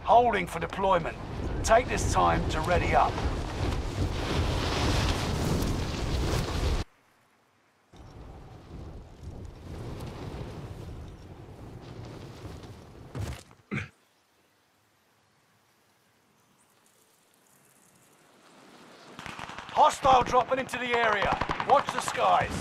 Holding for deployment. Take this time to ready up. Hostile dropping into the area. Watch the skies.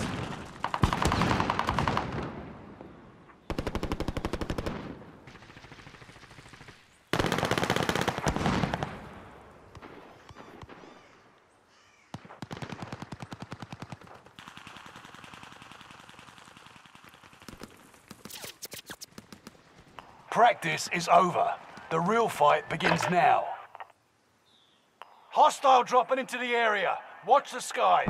Practice is over. The real fight begins now. Hostile dropping into the area. Watch the skies.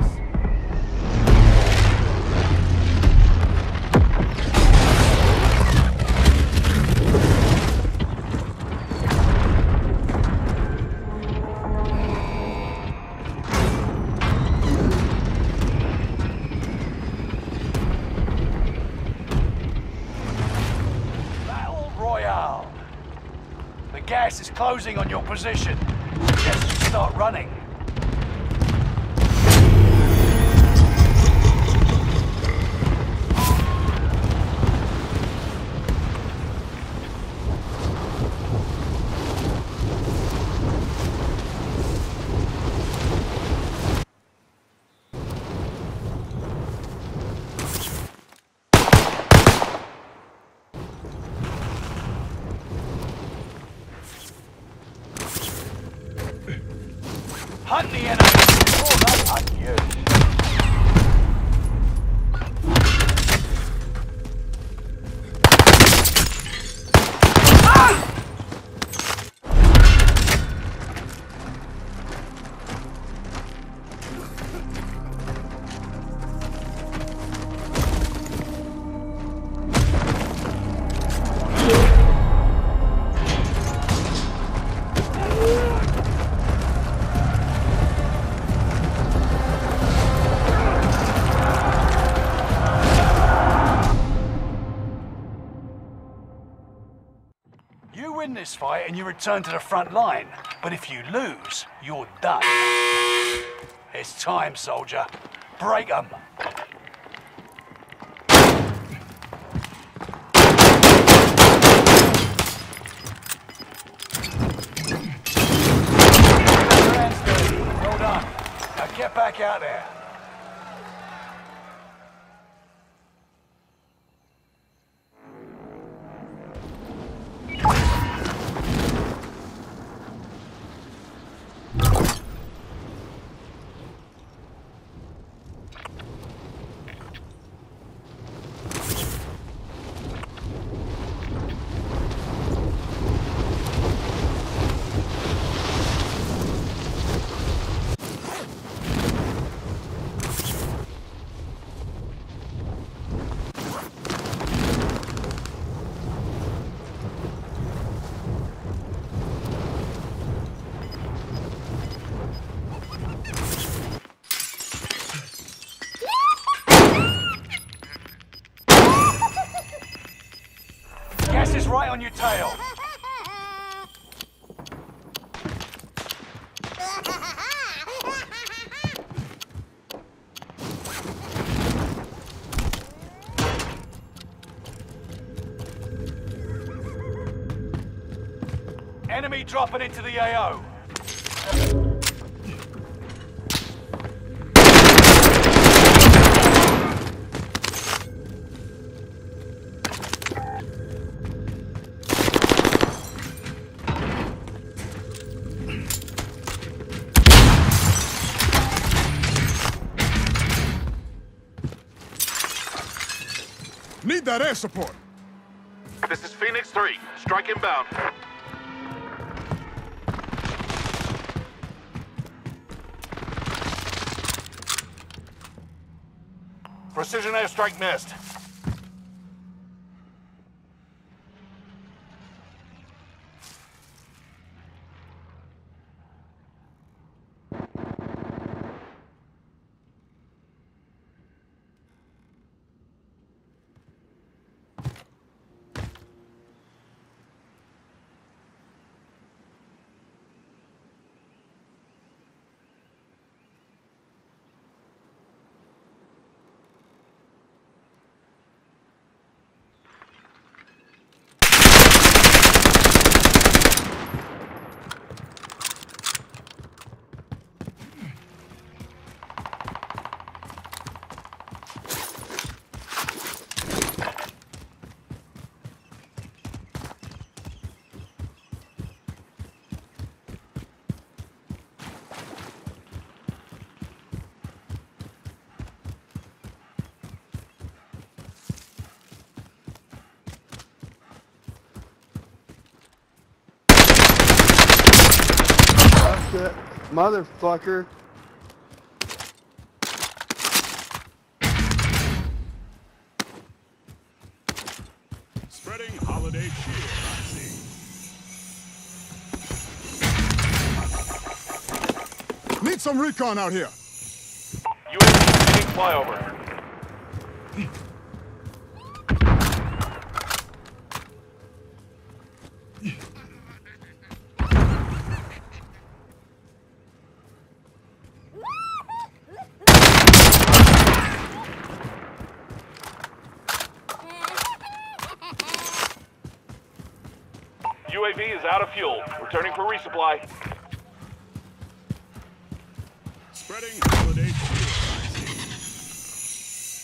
Battle Royale. The gas is closing on your position. Suggest you start running. Hunt the enemy before they hunt you. You win this fight and you return to the front line, but if you lose, you're done. It's time, soldier. Break 'em. Well done. Now get back out there. Gas is right on your tail. Enemy dropping into the AO. Need that air support. This is Phoenix 3. Strike inbound. Precision airstrike missed. Shit. Motherfucker. Spreading holiday cheer, I see. Need some recon out here. UAV beginning flyover. UAV is out of fuel. Returning for resupply. Spreading holiday cheer, I see.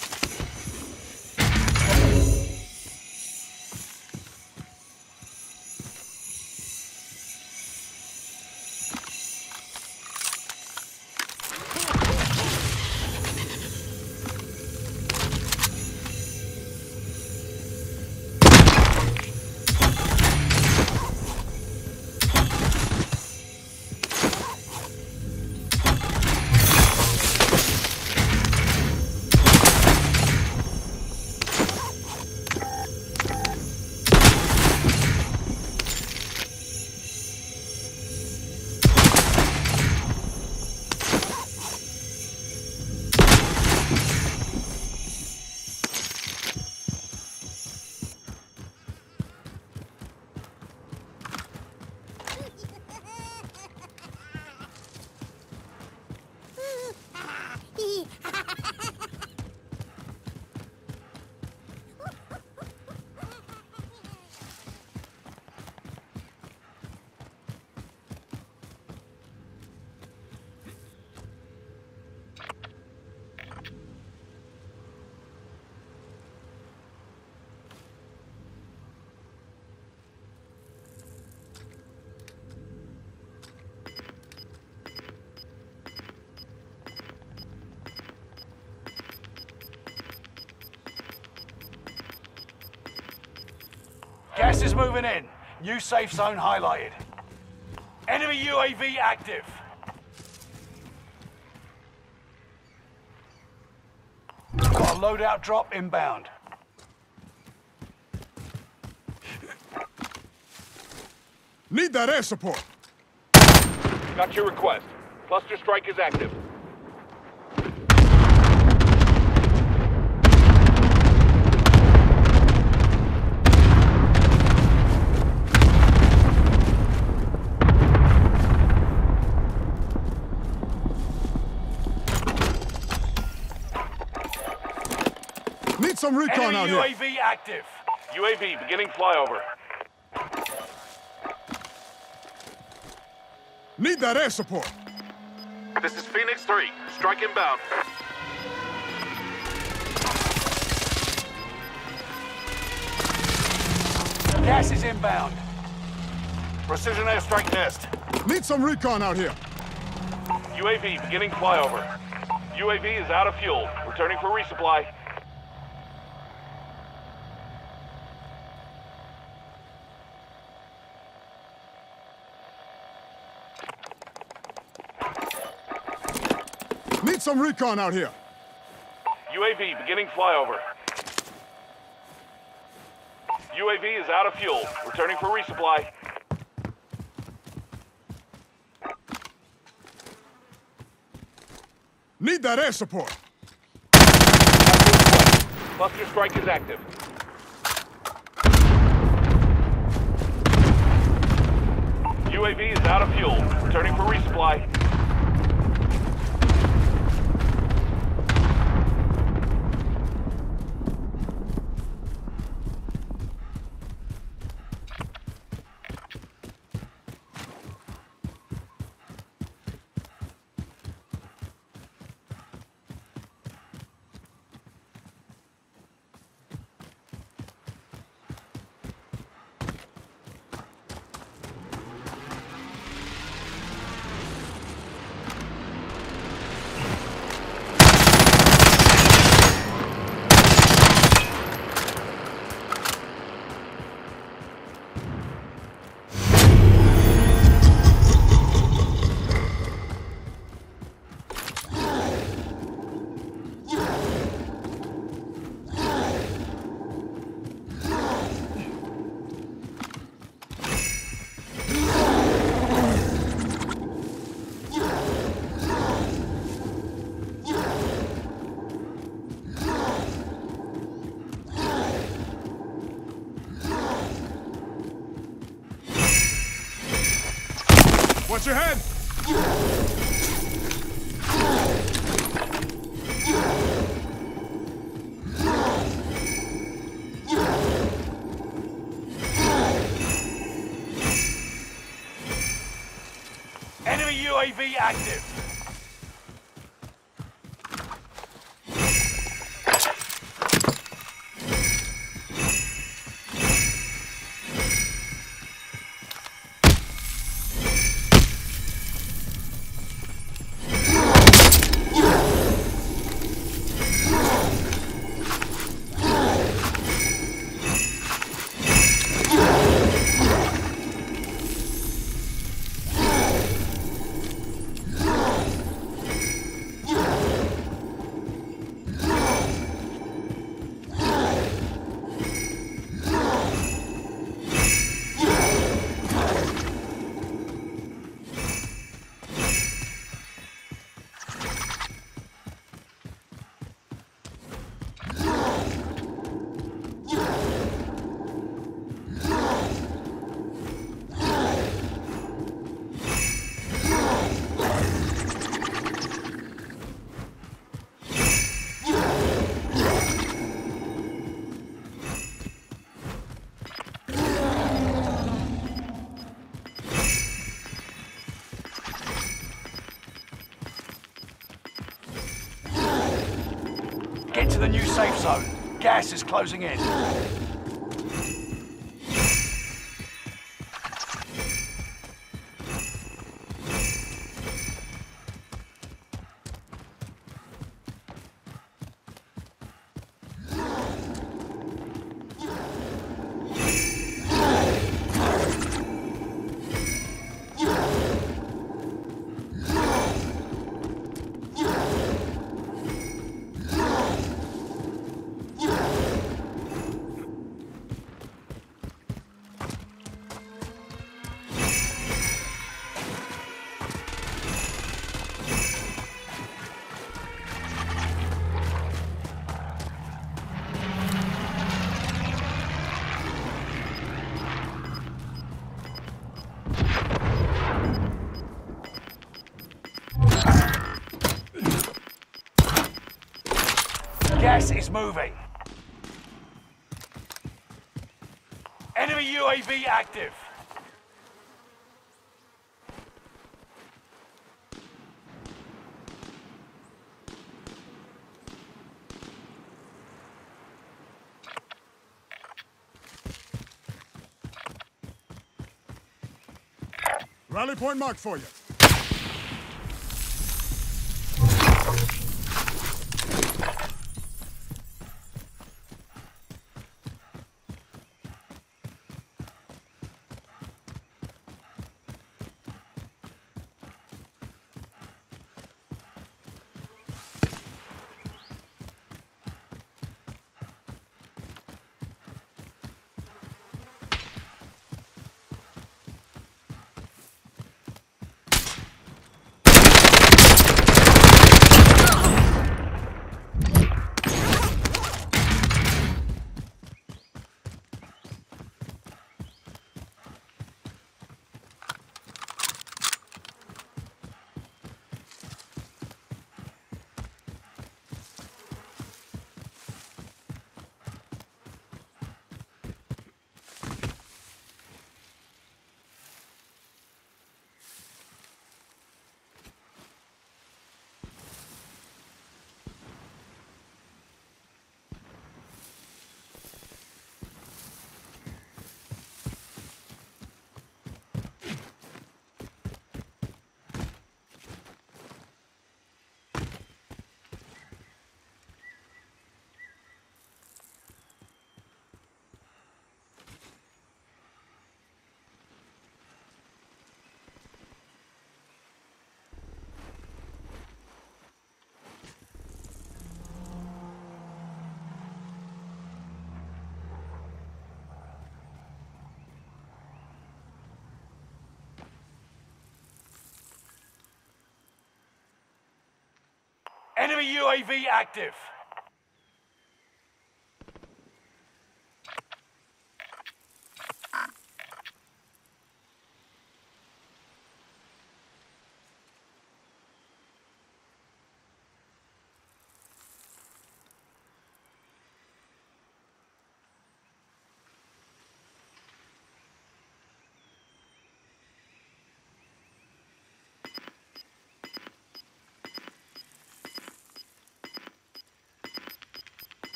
Gas is moving in. New safe zone highlighted. Enemy UAV active. Got a loadout drop inbound. Need that air support. Got your request. Cluster strike is active. Need some recon out Enemy here. UAV active. UAV beginning flyover. Need that air support. This is Phoenix 3. Strike inbound. Gas is inbound. Precision airstrike missed. Need some recon out here. UAV beginning flyover. UAV is out of fuel. Returning for resupply. Need some recon out here. UAV beginning flyover. UAV is out of fuel. Returning for resupply. Need that air support. Cluster strike is active. UAV is out of fuel. Returning for resupply. Watch your head! Enemy UAV active. Get to the new safe zone. Gas is closing in. Gas is moving. Enemy UAV active. Rally point marked for you. Enemy UAV active.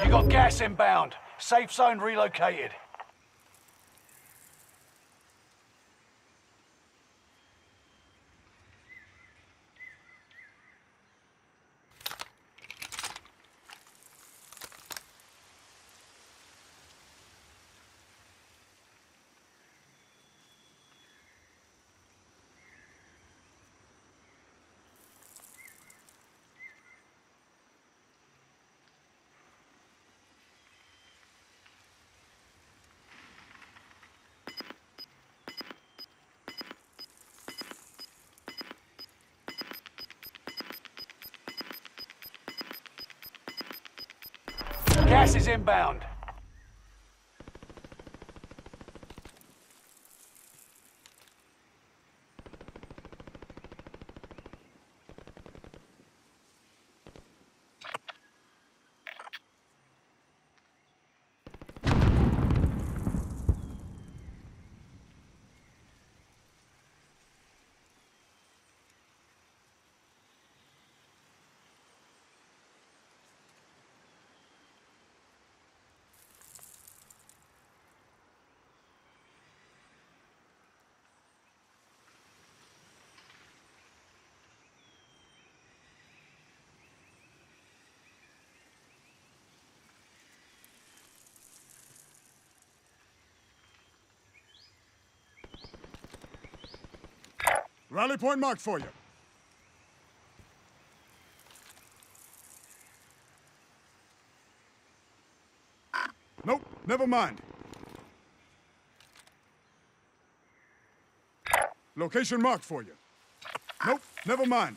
We got gas inbound. Safe zone relocated. Gas is inbound. Rally point marked for you. Nope, never mind. Location marked for you. Nope, never mind.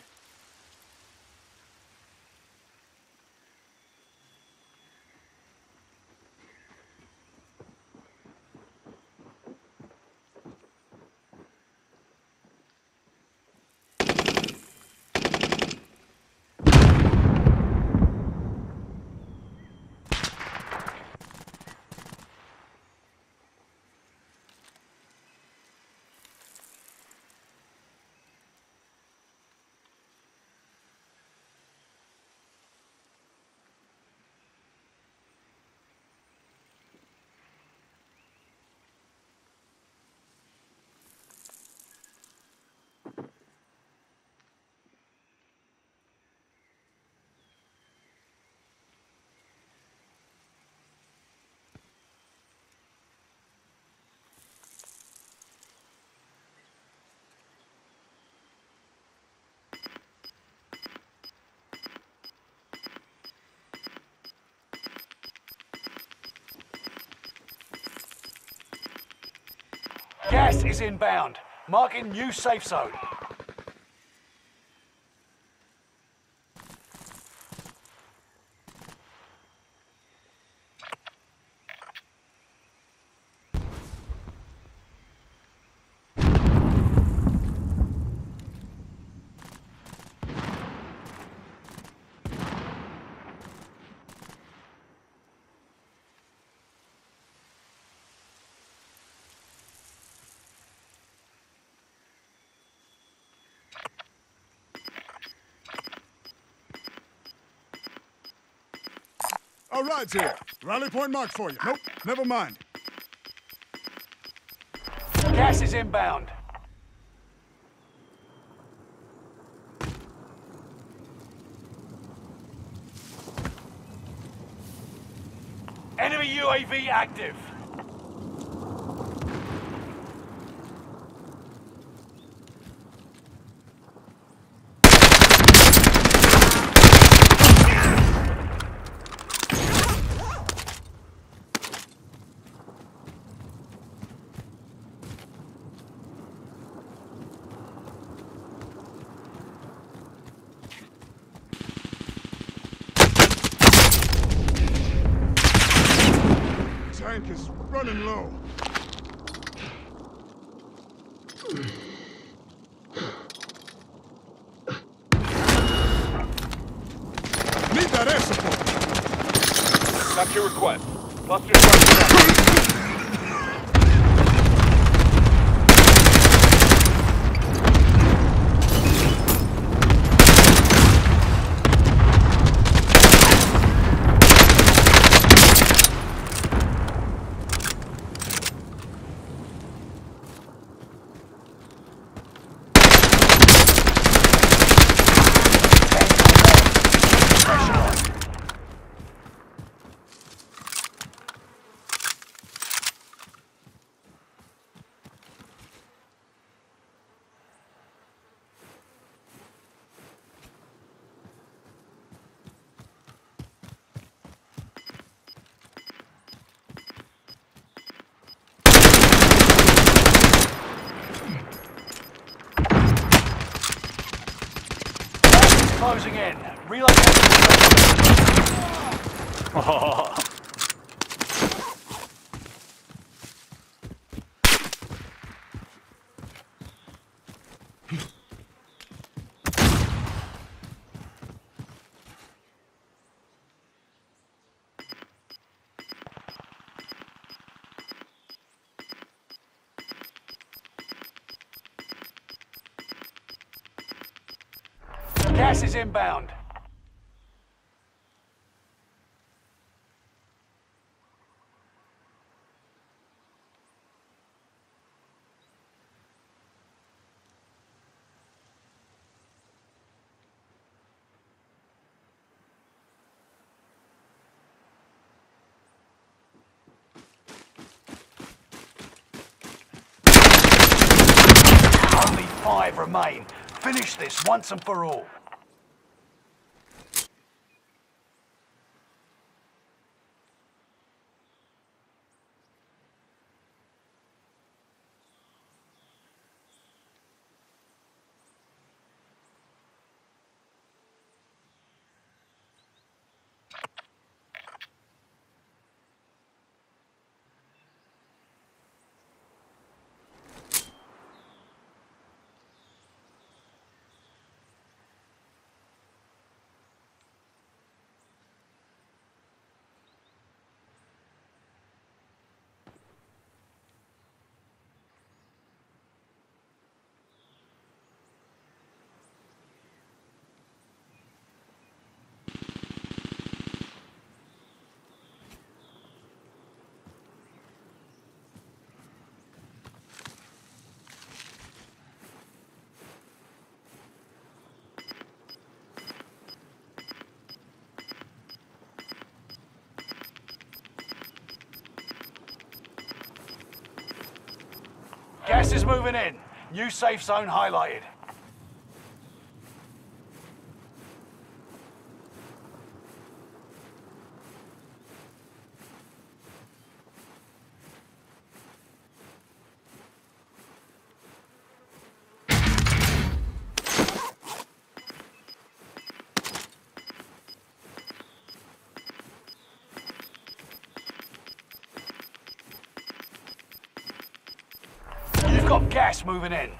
Gas is inbound. Marking new safe zone. All right, here. Rally point marked for you. Nope, never mind. Gas is inbound. Enemy UAV active. Tank is running low. Need that air support. Got your request. Cluster starting. closing in. Relocate. Oh. Gas is inbound. Only 5 remain. Finish this once and for all. Gas is moving in. New safe zone highlighted. You've got gas moving in.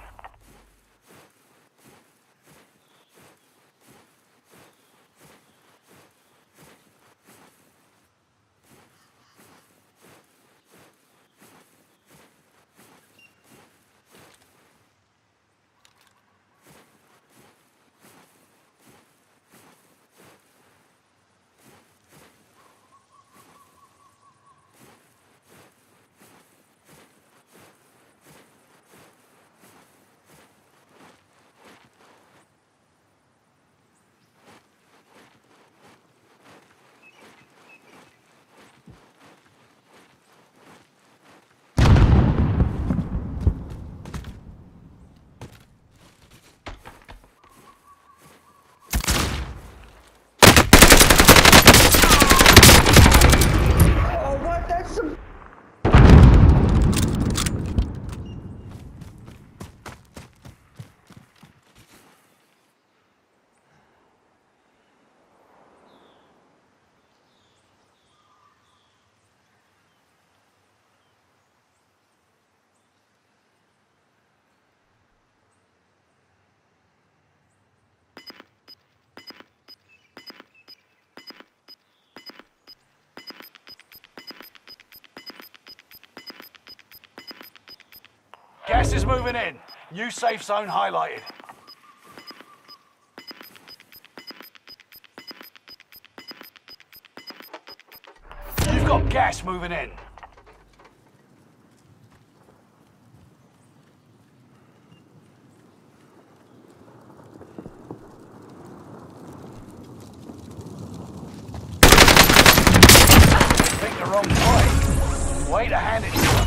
Gas is moving in. New safe zone highlighted. You've got gas moving in. Think the wrong way. Way to hand it to them.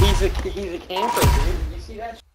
He's a camper, dude. Did you see that?